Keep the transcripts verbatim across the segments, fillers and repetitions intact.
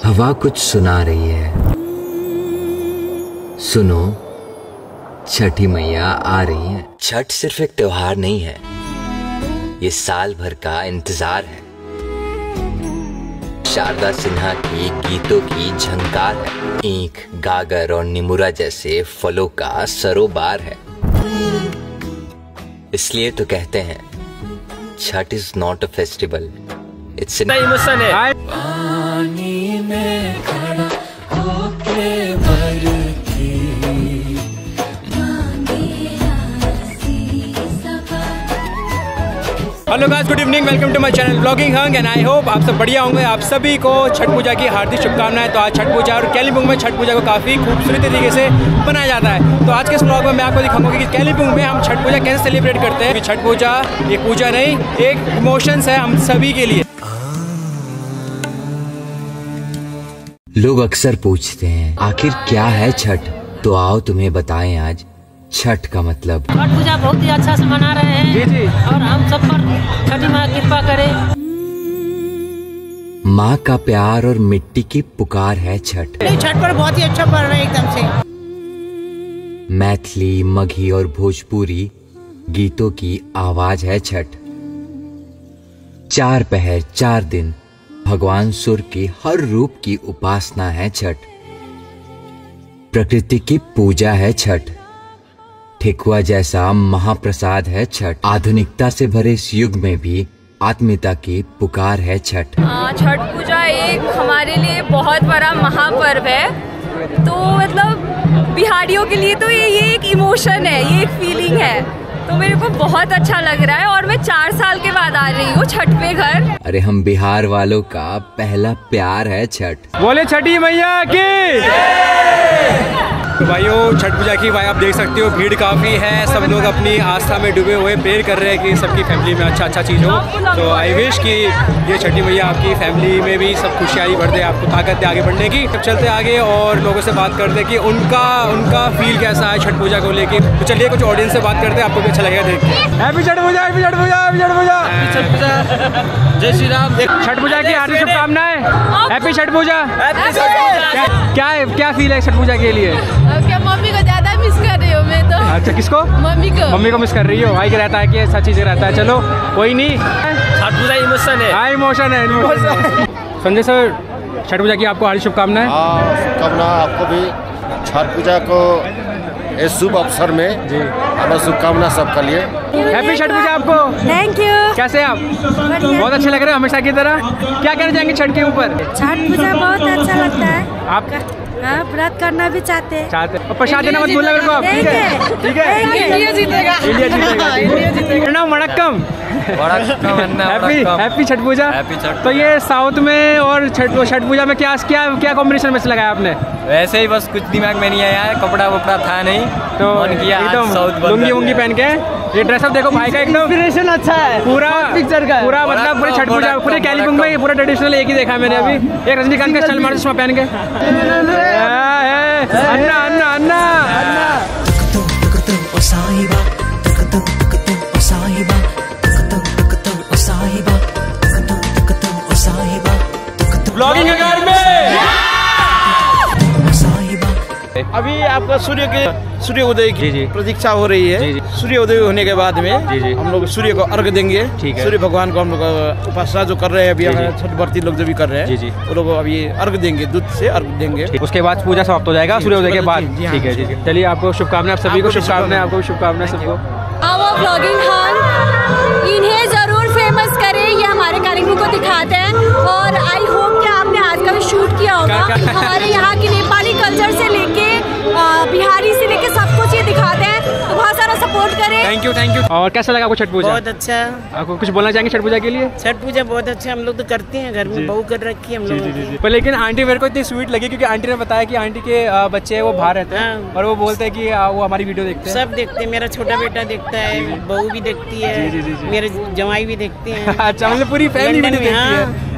हवा कुछ सुना रही है, सुनो छठी मैया आ रही है। छठ सिर्फ एक त्योहार नहीं है, ये साल भर का इंतजार है। शारदा सिन्हा की गीतों की झंकार है, ईख, गागर और निमुरा जैसे फलों का सरोबार है। इसलिए तो कहते हैं Chhath is not a festival, it's an emotion है। पानी में खड़ा होके भरती hello guys, good evening, welcome to my channel blogging हंग एंड आई होप आप सब बढ़िया होंगे। आप सभी को छठ पूजा की हार्दिक शुभकामनाएं। तो आज छठ पूजा और कालिम्पोंग में छठ पूजा को काफ़ी खूबसूरत तरीके से बनाया जाता है। तो आज के इस ब्लॉग में मैं आपको दिखाऊंगा कि कालिम्पोंग में हम छठ पूजा कैसे सेलिब्रेट करते हैं। छठ पूजा एक पूजा नहीं, एक इमोशंस है हम सभी के लिए। लोग अक्सर पूछते हैं आखिर क्या है छठ, तो आओ तुम्हें बताएं आज छठ का मतलब। छठ पूजा बहुत ही अच्छा से मना रहे हैं जी जी। और हम सब पर छठी माँ कृपा करे। माँ का प्यार और मिट्टी की पुकार है छठ। छठ पर बहुत ही अच्छा पड़ रहा है एकदम से। मैथिली, मगही और भोजपुरी गीतों की आवाज है छठ। चार पहर चार दिन भगवान सूर्य की हर रूप की उपासना है छठ। प्रकृति की पूजा है छठ। ठेकुआ जैसा महाप्रसाद है छठ। आधुनिकता से भरे इस युग में भी आत्मीयता की पुकार है छठ। छठ पूजा एक हमारे लिए बहुत बड़ा महापर्व है। तो मतलब बिहारियों के लिए तो ये ये एक इमोशन है, ये एक फीलिंग है। तो मेरे को बहुत अच्छा लग रहा है और मैं चार साल के बाद आ रही हूँ छठ पे घर। अरे हम बिहार वालों का पहला प्यार है छठ। बोले छठी मैया की। तो भाइयों, छठ पूजा की भाई आप देख सकते हो भीड़ काफ़ी है। सब लोग अपनी आस्था में डूबे हुए प्रेयर कर रहे हैं कि सबकी फैमिली में अच्छा अच्छा चीज़ हो। तो आई विश कि ये छठी मैया आपकी फैमिली में भी सब खुशहाली भर दे, आपको ताकत दे आगे बढ़ने की। अब चलते आगे और लोगों से बात करते हैं कि उनका उनका फील कैसा है छठ पूजा को लेके। तो चलिए कुछ ऑडियंस से बात करते हैं, आपको भी अच्छा लगेगा देख के। Happy Chhath Puja, happy Chhath Puja, happy Chhath Puja, Chhath Puja, जय श्री राम। छठ पूजा की हार्दिक शुभकामनाएं। हैप्पी छठ पूजा। क्या क्या फील है छठ पूजा के लिए? क्या मम्मी को ज्यादा मिस कर रही हो मैं तो। अच्छा, किसको? मम्मी को। मम्मी को मिस कर रही हो। भाई के रहता है कि ऐसा चीज़ रहता है। चलो कोई नहीं, छठ पूजा इमोशन है। हाँ इमोशन है, इमोशन है। संजय सर, छठ पूजा की आपको हार्दिक शुभकामनाएं। हाँ, शुभकामना आपको भी छठ पूजा को इस शुभ अवसर में जी हमारा शुभकामना सबके लिए। हैप्पी छठ पूजा आपको। Thank you. कैसे आप? बहुत अच्छे लग रहे हो हमेशा की तरह। क्या कहना चाहेंगे छठ के ऊपर? छठ पूजा बहुत अच्छा लगता है। आप हाँ, व्रत करना भी चाहते हैं। चाहते और प्रसाद देना मत भूलना मेरे को आप। ठीक है, ठीक है। इंडिया जीतेगा, इंडिया जीतेगा, इंडिया जीतेगा। वणक्कम। Happy happy Chhath Puja. तो ये साउथ में और छठ छठ पूजा में क्या क्या क्या कॉम्बिनेशन में से लगाया आपने? वैसे ही बस कुछ दिमाग में नहीं आया है, कपड़ा वपड़ा था नहीं तो मन किया एकदम लुंगी वुंगी पहन के। ये ड्रेसअप देखो भाई का, एकदम इंस्पिरेशन अच्छा है पूरा पिक्चर का पूरा। मतलब पूरे छठ पूजा पूरे कालिम्पोंग में पूरा ट्रेडिशनल एक ही देखा है मैंने अभी। एक रजनीकांत का सलमान चश्मा पहन के। अन्ना अन्ना अन्ना ब्लॉगिंग घर में। अभी आपका सूर्य के सूर्य उदय की प्रतीक्षा हो रही है। सूर्य उदय होने के बाद में हम लोग सूर्य को अर्घ देंगे। सूर्य भगवान को हम लोग उपासना जो कर रहे हैं अभी, छठ व्रती लोग जो भी कर रहे हैं वो लोग अभी अर्घ देंगे, दूध से अर्घ देंगे। उसके बाद पूजा समाप्त हो जाएगा सूर्य उदय के बाद। ठीक है, ठीक है। चलिए आपको शुभकामनाएं, आप सभी को शुभकामनाएं, आपको शुभकामनाएं सबको। आओ ब्लॉगिंग हंग, इन्हें जरूर फेमस करें, ये हमारे कालिम्पोंग को दिखाते हैं। और आई होप कि आपने आज का भी शूट किया होगा। हमारे यहाँ की नेपाली कल्चर से लेके बिहारी से लेके सब कुछ ये दिखाते हैं, तो बहुत सारा सपोर्ट करें। Thank you, thank you. और कैसा लगा आपको छठ पूजा? बहुत अच्छा। आपको कुछ बोलना चाहेंगे छठ पूजा के लिए? छठ पूजा बहुत अच्छा, हम लोग तो करते हैं घर में, बहू कर रखी है हम लोग। पर लेकिन आंटी मेरे को इतनी स्वीट लगी क्योंकि आंटी ने बताया कि आंटी के बच्चे वो बाहर रहते हैं और वो बोलते हैं कि वो हमारी वीडियो देखते हैं। सब देखते हैं, मेरा छोटा बेटा देखता है, बहू भी देखती है, मेरे जवाई भी देखते हैं। अच्छा, मतलब पूरी फैमिली देखती है।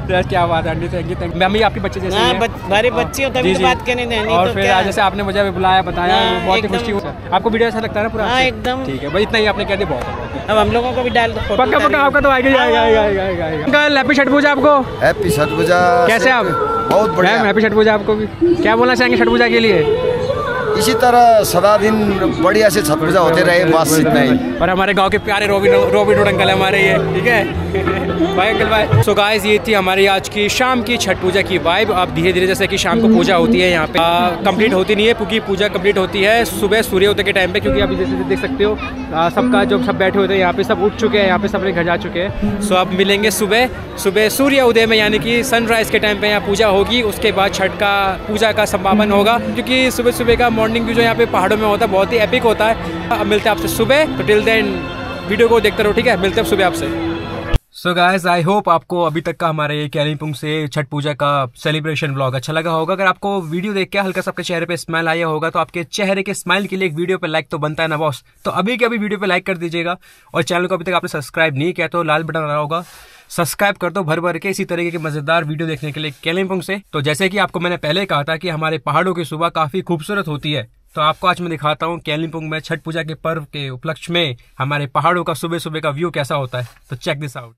क्या बात है, thank you thank you. Mummy आपके बच्चे जैसे हैं, हमारे बच्चे हो तभी तो बात करने देनी। और तो फिर क्या? जैसे आपने मुझे बुलाया बताया, बहुत ही खुशी हुई। आपको वीडियो अच्छा लगता है ना पूरा? हाँ एकदम। ठीक है भाई, इतना ही आपने कह दिया बहुत। अब हम लोगों को भी डाल दो। पक्का पक्का आपका तो आएगा आएगा आएगा आएगा आएगा। अंकल हैप्पी छठ पूजा आपको। हैप्पी छठ पूजा। कैसे आप? बहुत बढ़िया। हैप्पी छठ पूजा आपको भी। क्या बोलना चाहेंगे छठ पूजा के लिए? इसी तरह सदा दिन बढ़िया से छठ पूजा होते रहे, बस इतना ही। और हमारे गांव के प्यारे रोबिन रोबिन रोड अंकल हमारे ये, ठीक है bye uncle bye. So guys, ये थी हमारी आज की शाम की छठ पूजा की वाइब। अब धीरे धीरे जैसे कि शाम को पूजा होती है यहाँ पे कंप्लीट होती नहीं है, क्योंकि पूजा कंप्लीट होती है सुबह सूर्योदय के टाइम पे, क्योंकि अभी जैसे देख सकते हो आ, सबका जो सब बैठे होते हैं यहाँ पे सब उठ चुके हैं, यहाँ पे सब अपने घर जा चुके हैं। सो अब मिलेंगे सुबह सुबह सूर्य उदय में, यानी कि सनराइज के टाइम पे यहाँ पूजा होगी। उसके बाद छठ का पूजा का समापन होगा, क्योंकि सुबह सुबह का मॉर्निंग व्यू जो यहाँ पे पहाड़ों में होता है बहुत ही एपिक होता है। अब मिलते हैं आपसे सुबह, तो टिल देन वीडियो को देखते रहो, ठीक है? मिलते हैं सुबह आपसे। सो गाइस, आई होप आपको अभी तक का हमारे कालिम्पोंग से छठ पूजा का सेलिब्रेशन व्लॉग अच्छा लगा होगा। अगर आपको वीडियो देख के हल्का सा आपके चेहरे पे स्माइल आया होगा, तो आपके चेहरे के स्माइल के लिए एक वीडियो पे लाइक तो बनता है ना बॉस। तो अभी के अभी वीडियो पे लाइक कर दीजिएगा, और चैनल को अभी तक आपने सब्सक्राइब नहीं किया तो लाल बटन आ रहा होगा, सब्सक्राइब कर दो भर भर के इसी तरीके के मजेदार वीडियो देखने के लिए कालिम्पोंग से। तो जैसे कि आपको मैंने पहले कहा था कि हमारे पहाड़ों की सुबह काफी खूबसूरत होती है, तो आपको आज मैं दिखाता हूँ कालिम्पोंग में छठ पूजा के पर्व के उपलक्ष्य में हमारे पहाड़ों का सुबह सुबह का व्यू कैसा होता है। तो check this out.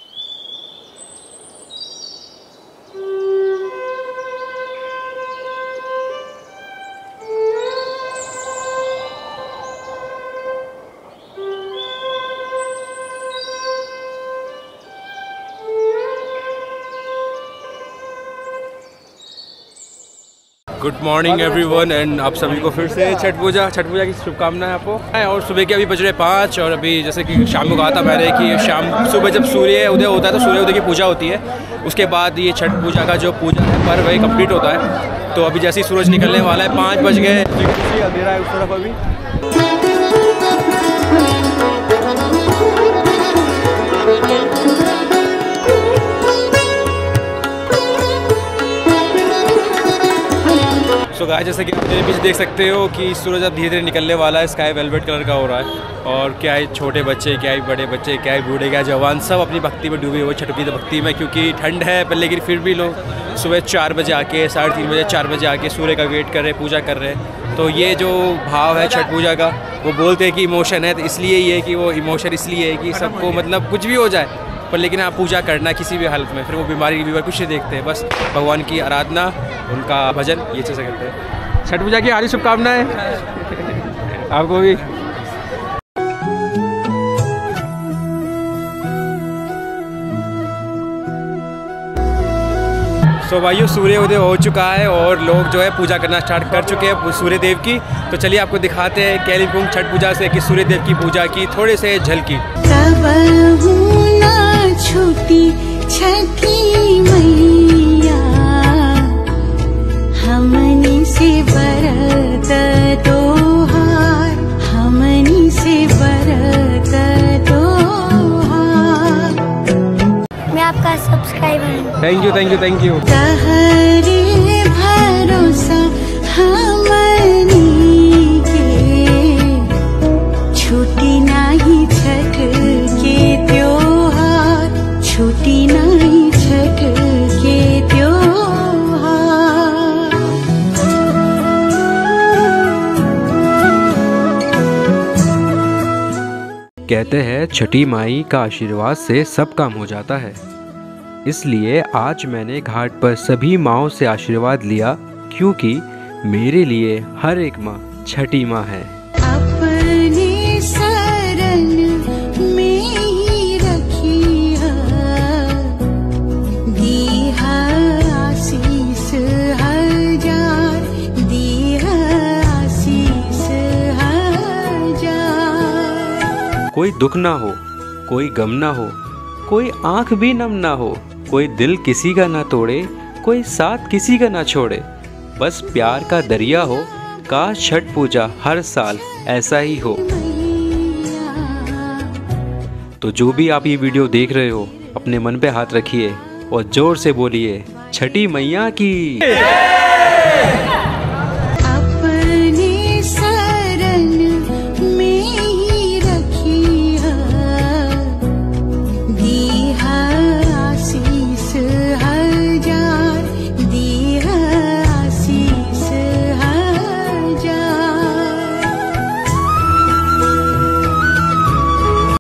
Good morning everyone, and आप सभी को फिर से छठ पूजा छठ पूजा की शुभकामनाएं आपको। और सुबह के अभी बज रहे पाँच, और अभी जैसे कि शाम को कहा था मैंने कि शाम सुबह जब सूर्य उदय होता है तो सूर्य उदय की पूजा होती है। उसके बाद ये छठ पूजा का जो पूजा है पर्व है कंप्लीट होता है। तो अभी जैसे ही सूरज निकलने वाला है, पाँच बज गए, अंधेरा है उस तरफ अभी। तो गाइस, जैसे कि मेरे पीछे देख सकते हो कि सूरज अब धीरे धीरे निकलने वाला है, स्काई वेलवेट कलर का हो रहा है। और क्या है, छोटे बच्चे, क्या है बड़े बच्चे, क्या है बूढ़े, क्या जवान, सब अपनी भक्ति में डूबे हुए, छठ की भक्ति में, क्योंकि ठंड है पर लेकिन फिर भी लोग सुबह चार बजे आके, साढ़े तीन बजे चार बजे आके सूर्य का वेट कर रहे, पूजा कर रहे हैं। तो ये जो भाव है छठ पूजा का, वो बोलते हैं कि इमोशन है, तो इसलिए ये कि वो इमोशन इसलिए है कि सबको मतलब कुछ भी हो जाए पर लेकिन आप पूजा करना किसी भी हालत में, फिर वो बीमारी बीमारी कुछ नहीं देखते हैं, बस भगवान की आराधना, उनका भजन, ये चीज़ें करते हैं। छठ पूजा की हार्दिक शुभकामनाएं आपको भी। तो so, भाइयों, सूर्य उदय हो चुका है और लोग जो है पूजा करना स्टार्ट कर चुके हैं सूर्य देव की। तो चलिए आपको दिखाते हैं कालिम्पोंग छठ पूजा से कि सूर्य देव की पूजा की थोड़े से झलकी। छुट्टी छठी मैया हमनी से बरत तोहार, हमनी से बरत तोहार। मैं आपका सब्सक्राइबर हूँ। Thank you thank you thank you. तहरे भरोसा हमनी के, छुट्टी नहीं छठ के त्योहार, छुट्टी नहीं छठ के त्योहार। कहते हैं छठी माई का आशीर्वाद से सब काम हो जाता है, इसलिए आज मैंने घाट पर सभी माँओं से आशीर्वाद लिया, क्योंकि मेरे लिए हर एक माँ छठी माँ है। अपने शरण में ही रखिया, दीहा आशीष हजार, दीहा आशीष हजार। कोई दुख ना हो, कोई गम ना हो, कोई आंख भी नम ना हो, कोई दिल किसी का ना तोड़े, कोई साथ किसी का ना छोड़े, बस प्यार का दरिया हो। काश छठ पूजा हर साल ऐसा ही हो। तो जो भी आप ये वीडियो देख रहे हो, अपने मन पे हाथ रखिए और जोर से बोलिए छठी मैया की।